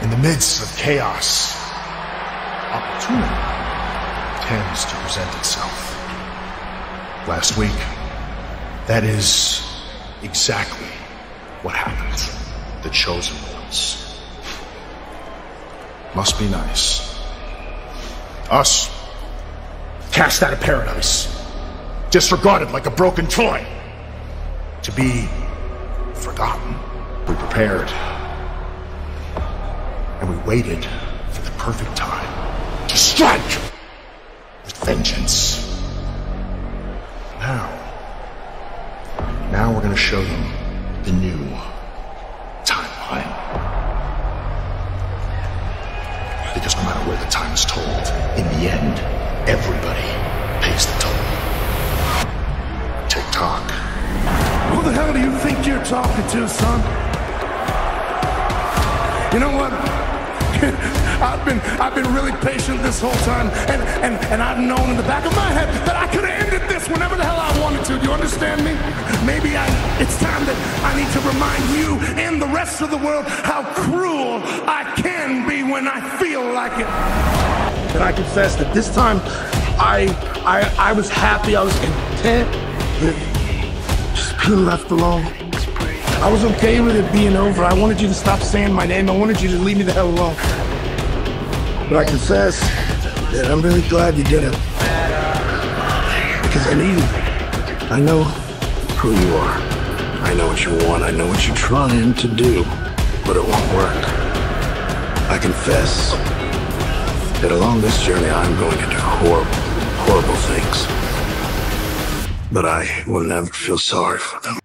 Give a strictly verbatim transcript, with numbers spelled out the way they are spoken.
In the midst of chaos, opportunity tends to present itself. Last week, that is exactly what happened. The chosen ones. Must be nice. Us, cast out of paradise, disregarded like a broken toy, to be forgotten. We prepared, and we waited for the perfect time to strike with vengeance. Now, now we're going to show them the new timeline. Because no matter where the time is told, in the end, everybody pays the toll. Tick-tock. Who the hell do you think you're talking to, son? You know what? I've been I've been really patient this whole time, and, and, and I've known in the back of my head that I could have ended this whenever the hell I wanted to. Do you understand me? Maybe I it's time that I need to remind you and the rest of the world how cruel I can be when I feel like it. And I confess that this time I I I was happy, I was content with just being left alone. I was okay with it being over. I wanted you to stop saying my name. I wanted you to leave me the hell alone. But I confess that I'm really glad you did it. Because I need you. I know who you are. I know what you want. I know what you're trying to do. But it won't work. I confess that along this journey I'm going to do horrible, horrible things. But I will never feel sorry for them.